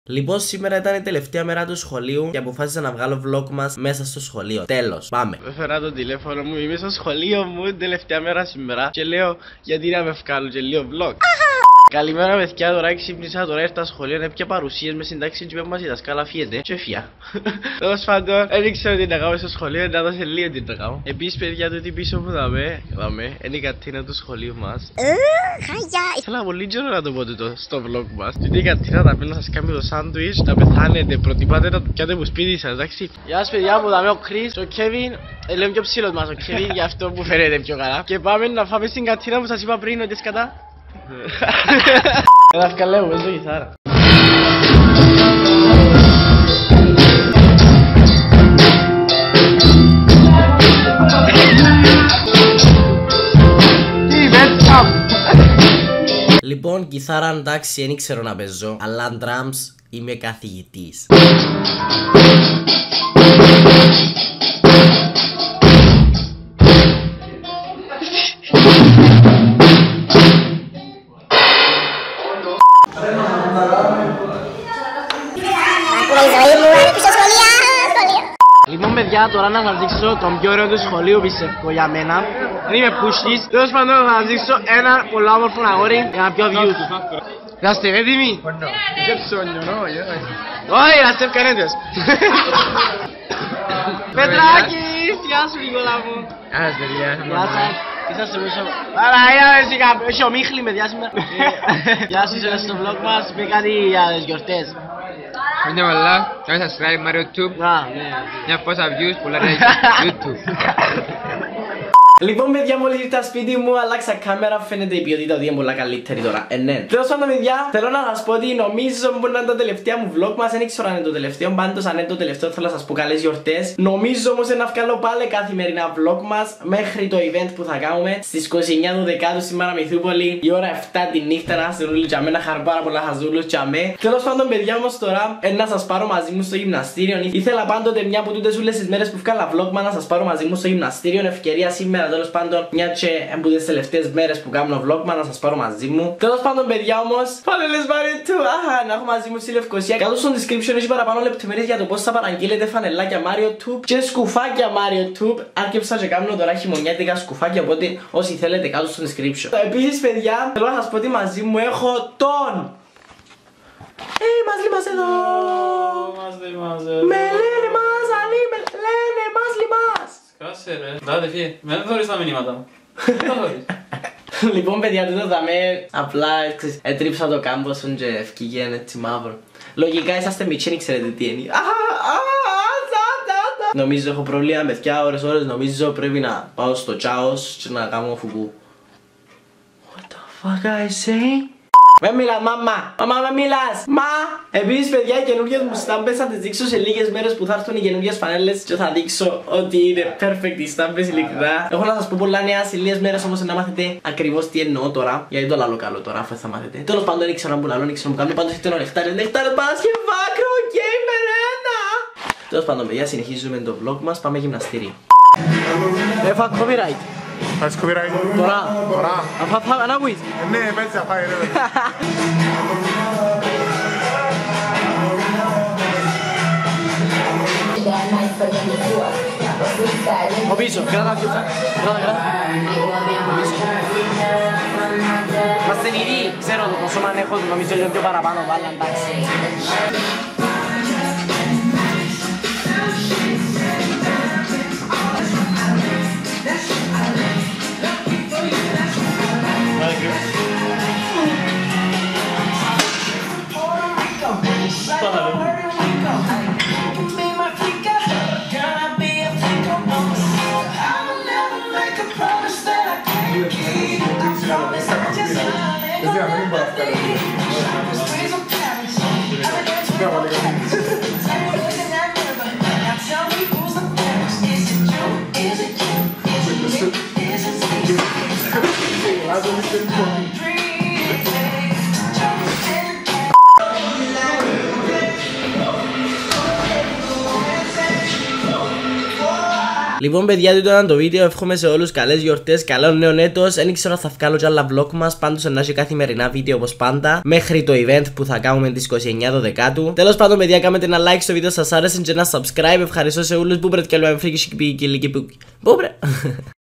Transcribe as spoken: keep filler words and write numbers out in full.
Λοιπόν, σήμερα ήταν η τελευταία μέρα του σχολείου και αποφάσισα να βγάλω vlog μας μέσα στο σχολείο. Τέλος, πάμε. Έφερα το τηλέφωνο μου, είμαι στο σχολείο μου την τελευταία μέρα σήμερα και λέω γιατί να με βγάλω και λίγο vlog. Καλημέρα παιδιά, τώρα ξύπνησα, τώρα ήρθα στο σχολείο, έπια παρουσίες με συντάξει και μας η δασκάλα φύγεται και έφυγα. Τέλος πάντων, δεν ήξερα τι να κάνω στο σχολείο, να δώσω λίγο τι να κάνω. Επίσης παιδιά, το τι πίσω μου δαμε, δαμε, είναι η κατίνα του σχολείου μας. Θέλω πολύ καιρό να το πω το στο vlog μας. Την η κατίνα θα πει να σας κάνει το σάντουιτς, να πεθάνετε, προτιμάτε να το πιάτε που σπίτι σας, εντάξει. Γεια σας παιδιά μου, δαμε ο Chris, ο Kevin, λέει πιο ψήλος μας ο Kevin, γι' αυτό που φαίνεται πιο καλά. Και πάμε να φάμε στην κατίνα που σας είπα πριν ότι σκατά. Ένα ευκαλέω, παίζω κιθάρα. Λοιπόν, κιθάρα εντάξει, δεν ξέρω να παίζω, αλλά drums είμαι καθηγητής. Λοιπόν παιδιά, τώρα να σας δείξω τον πιο ωραίο του σχολείου πιστεύω για μένα. Δεν είμαι πούστης. Τέλος πάντων θα σας δείξω ένα πολύ όμορφο αγόρι για να πιω views. Είστε έτοιμοι? Όχι, είστε ευκαιρέτες. Πετράκης, γεια σου Νικόλα μου. Γεια σας παιδιά. Γεια σας. Είσαστε πίσω. Άρα, έχει ο Μίχλη με διάσημα. Γεια σου, είσαι στο vlog μας, πει κάτι για τις γιορτές. Χρόνια πολλά, κάντε subscribe, Mario Tube. Μια πόσα views, πολλά like, YouTube. Λοιπόν, παιδιά, μόλις ήρθα σπίτι μου, αλλάξα κάμερα. Φαίνεται η ποιότητα ότι είναι πολλά καλύτερη τώρα. Ε, ναι. Τέλος πάντων, παιδιά, θέλω να σας πω ότι νομίζω μπορεί να είναι το τελευταίο μου vlog μας. Δεν ξέρω αν είναι το τελευταίο. Πάντως, αν είναι το τελευταίο, θέλω να σας πω καλές γιορτές. Νομίζω όμως να βγάλω πάλι καθημερινά vlog μας μέχρι το event που θα κάνουμε στις είκοσι εννέα του δεκάτου στη Μαραμηθούπολη. Η ώρα επτά τη νύχτα να είστε όλοι για μένα. Χαρώ πάρα πολλά χαζούλους για μέ. Τέλος πάντων, παιδιά, όμως τώρα ε, να σας πάρω μαζί μου στο γυμναστήριο. Ήθελα πάντοτε μια από τούτες όλες τις μέρες που βγάλα vlog μας να σας πάρω μαζί μου στο γυμναστήριο. Ευκαιρία σήμερα. Τέλος πάντων, μια και από τις τελευταίες μέρες που κάνω vlog να σας πάρω μαζί μου. Τέλος πάντων, παιδιά όμως, πάλι λες Mario Tube. Αχα, να έχω μαζί μου στη Λευκοσία. Κάτω στο description έχει παραπάνω λεπτομέρειες για το πώς θα παραγγείλετε φανελάκια Mario Tube και σκουφάκια Mario Tube. Άρκεψα και κάνω τώρα χειμωνιάτικα σκουφάκια, οπότε όσοι θέλετε κάτω στο description. Επίσης, παιδιά, θέλω να σας πω ότι μαζί μου έχω τον. Ε, μας λίμας εδώ. Με λένε μας, αλή, με λένε μας λίμας. Κάσε ρε, δάτε φύγε, δεν θωρείς τα μηνύματα μου. Λοιπόν παιδιά, τούτο δαμε απλά έτριψα το κάμποσον και ευκήγεν έτσι μαύρο. Λογικά είσαστε μητσί, δεν ξέρετε τι είναι. Νομίζω έχω προβλήμα με δυο ώρες ώρες, νομίζω πρέπει να πάω στο τσάος και να κάνω φουκού. What the fuck I say? Με μιλάς μάμα, μάμα με μιλάς, μα! Επίσης παιδιά, οι καινούργιες μου στάμπες θα τις δείξω σε λίγες μέρες που θα έρθουν οι καινούργιες φανέλες και θα δείξω ότι είναι perfect οι στάμπες ειλικρινά. Έχω να σας πω πολλά νέα σε λίγες μέρες όμως να μάθετε ακριβώς τι εννοώ τώρα, γιατί το λαλό καλό τώρα αφού θα μάθετε. Τέλος πάντων δεν ξέρω αν που λαλό, δεν ξέρω που κάνω, πάντως ήρθε ο νεκτάρες, νεκτάρες Παρασκευά, gamer ένα! Τέλος πάντων παιδιά, συνεχίζουμε το vlog μας, πάμε γυμναστήριο. Έφα copyright. Φας copyright. Τώρα. Τώρα. Αφά θα ανάγουεις. Ναι, πέτσα φάει ρε. Ο πίσω, κράτα πιο κράτα, κράτα. Είμαστε νηροί, ξέρω το πόσο μαν έχω, νομίζω λίγο πιο παραπάνω, βάλα εντάξει. Λοιπόν, παιδιά, τούτο ήταν το βίντεο. Εύχομαι σε όλους καλές γιορτές, καλό νέο έτος. Δεν ξέρω αν θα βγάλω κι άλλα vlog μας. Πάντως να έχει καθημερινά βίντεο όπως πάντα. Μέχρι το event που θα κάνουμε τις είκοσι εννιά Δεκάτου. Τέλος πάντων, παιδιά, κάνετε ένα like στο βίντεο σας άρεσε και ένα subscribe. Ευχαριστώ σε όλους που πρέπει και λέω εμφρίκη. Πού